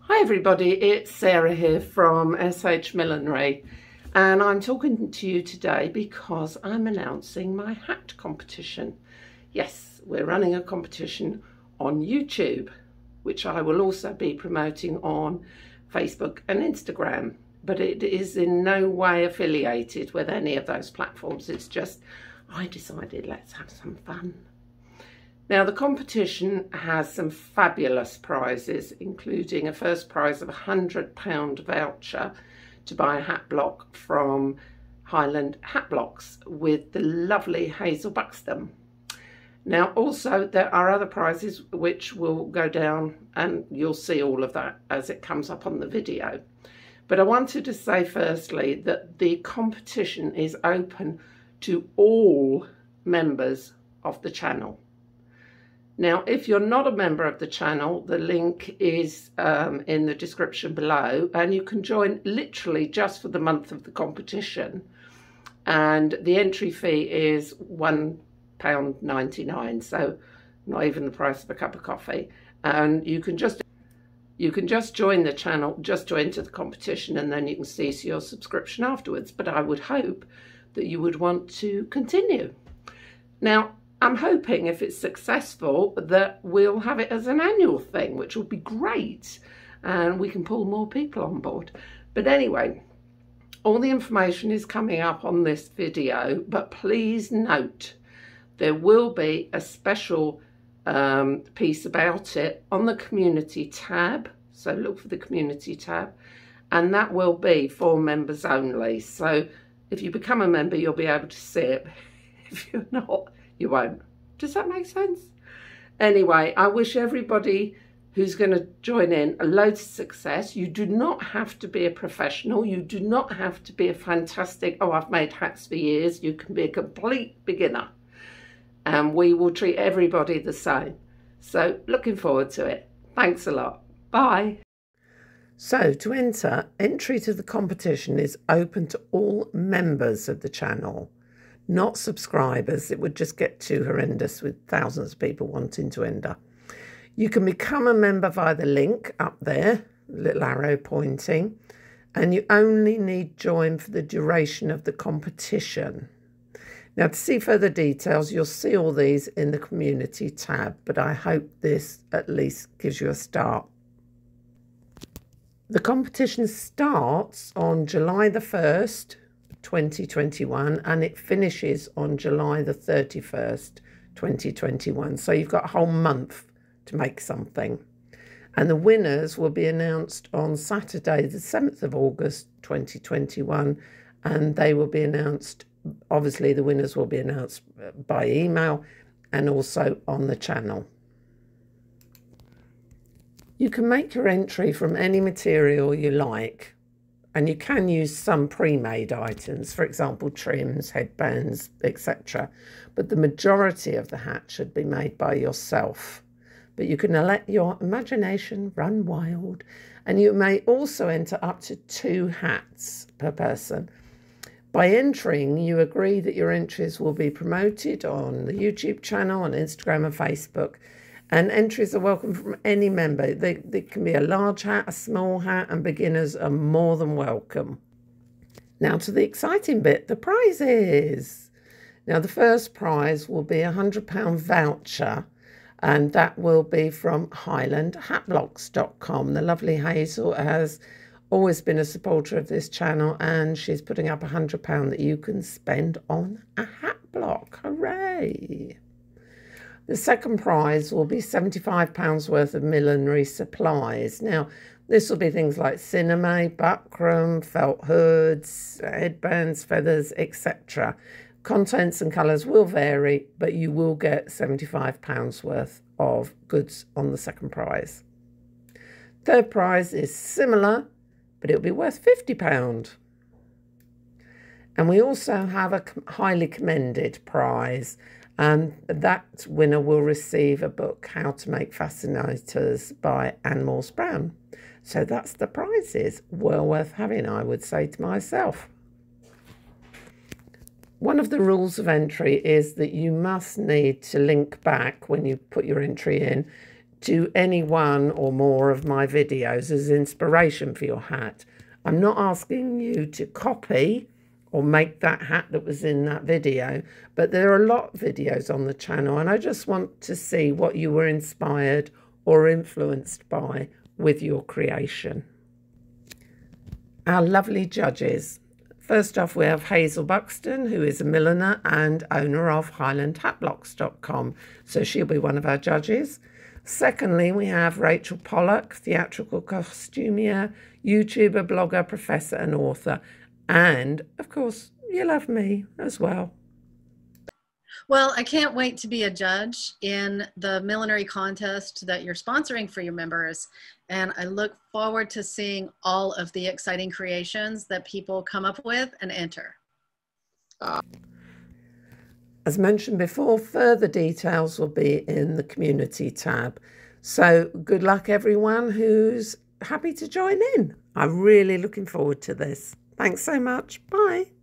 Hi everybody, it's Sarah here from SH Millinery, and I'm talking to you today because I'm announcing my hat competition. Yes, we're running a competition on YouTube, which I will also be promoting on Facebook and Instagram, but it is in no way affiliated with any of those platforms. It's just, I decided let's have some fun. Now, the competition has some fabulous prizes, including a first prize of a £100 voucher to buy a hat block from Highland Hat Blocks with the lovely Hazel Buxton. Now, also, there are other prizes which will go down, and you'll see all of that as it comes up on the video. But I wanted to say firstly that the competition is open to all members of the channel. Now, if you're not a member of the channel, the link is in the description below, and you can join literally just for the month of the competition. And the entry fee is £1.99, so not even the price of a cup of coffee. And you can just join the channel just to enter the competition, and then you can cease your subscription afterwards. But I would hope that you would want to continue. Now, I'm hoping if it's successful that we'll have it as an annual thing, which will be great, and we can pull more people on board. But anyway, all the information is coming up on this video, but please note there will be a special piece about it on the community tab. So look for the community tab, and that will be for members only. So if you become a member, you'll be able to see it. If you're not, you won't. Does that make sense? Anyway, I wish everybody who's going to join in a load of success. You do not have to be a professional. You do not have to be a fantastic, oh, I've made hats for years. You can be a complete beginner. And we will treat everybody the same. So looking forward to it. Thanks a lot. Bye. So to enter, entry to the competition is open to all members of the channel, not subscribers. It would just get too horrendous with thousands of people wanting to enter. You can become a member via the link up there, little arrow pointing, and you only need join for the duration of the competition. Now, to see further details, you'll see all these in the community tab, but I hope this at least gives you a start. The competition starts on July the 1st, 2021, and it finishes on July the 31st, 2021. So you've got a whole month to make something. And the winners will be announced on Saturday, the 7th of August, 2021, and they will be announced, obviously the winners will be announced by email and also on the channel. You can make your entry from any material you like, and you can use some pre-made items, for example, trims, headbands, etc. But the majority of the hat should be made by yourself. But you can let your imagination run wild, and you may also enter up to 2 hats per person. By entering, you agree that your entries will be promoted on the YouTube channel, on Instagram and Facebook. And entries are welcome from any member. They can be a large hat, a small hat, and beginners are more than welcome. Now to the exciting bit, the prizes. Now the first prize will be a £100 voucher, and that will be from HighlandHatBlocks.com. The lovely Hazel has always been a supporter of this channel, and she's putting up £100 that you can spend on a hat block. Hooray! The second prize will be £75 worth of millinery supplies. Now, this will be things like cinema, buckram, felt hoods, headbands, feathers, etc. Contents and colours will vary, but you will get £75 worth of goods on the second prize. Third prize is similar, but it'll be worth £50. And we also have a highly commended prize, and that winner will receive a book, How to Make Fascinators by Anne Morse Brown. So that's the prizes. Well worth having, I would say to myself. One of the rules of entry is that you must need to link back when you put your entry in to any one or more of my videos as inspiration for your hat. I'm not asking you to copy or make that hat that was in that video, but there are a lot of videos on the channel, and I just want to see what you were inspired or influenced by with your creation. Our lovely judges. First off, we have Hazel Buxton, who is a milliner and owner of HighlandHatBlocks.com, so she'll be one of our judges. Secondly, we have Rachel Pollock, theatrical costumier, YouTuber, blogger, professor and author. And, of course, you'll have me as well. Well, I can't wait to be a judge in the millinery contest that you're sponsoring for your members. And I look forward to seeing all of the exciting creations that people come up with and enter. As mentioned before, further details will be in the community tab. So good luck everyone who's happy to join in. I'm really looking forward to this. Thanks so much. Bye.